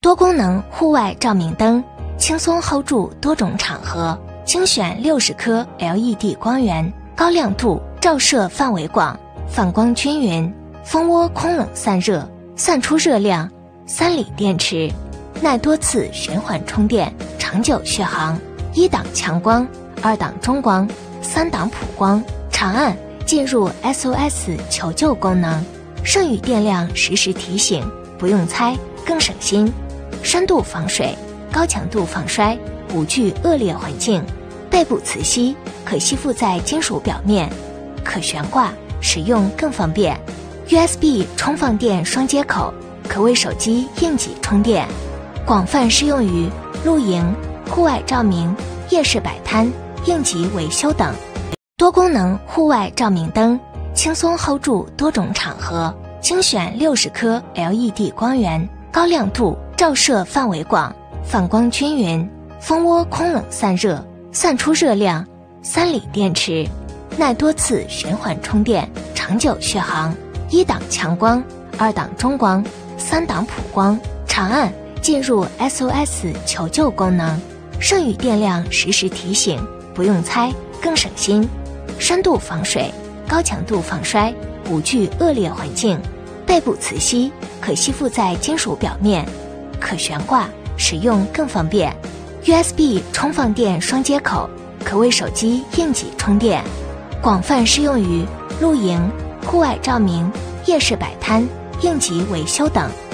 多功能户外照明灯，轻松 hold 住多种场合。精选60颗 LED 光源，高亮度，照射范围广，反光均匀，蜂窝空冷散热，散出热量。3锂电池，耐多次循环充电，长久续航。1档强光，2档中光，3档普光，长按进入 SOS 求救功能，剩余电量实时提醒，不用猜更省心。深度防水，高强度防摔，无惧恶劣环境。背部磁吸，可吸附在金属表面，可悬挂，使用更方便。USB 充放电双接口，可为手机应急充电，广泛适用于露营、户外照明、夜市摆摊、应急维修等。多功能户外照明灯，轻松 hold 住多种场合。精选60颗 LED 光源，高亮度，照射范围广，反光均匀，蜂窝空冷散热，散出热量。3锂电池，耐多次循环充电，长久续航。1档强光，2档中光，3档普光，长按进入 SOS 求救功能，剩余电量实时提醒，不用猜更省心。深度防水，高强度防摔，无惧恶劣环境。背部磁吸，可吸附在金属表面，可悬挂，使用更方便。USB 充放电双接口，可为手机应急充电，广泛适用于露营、户外照明、夜市摆摊、应急维修等。